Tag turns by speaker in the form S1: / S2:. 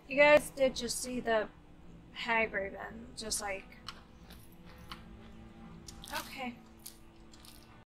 S1: You guys did just see the Hagraven just like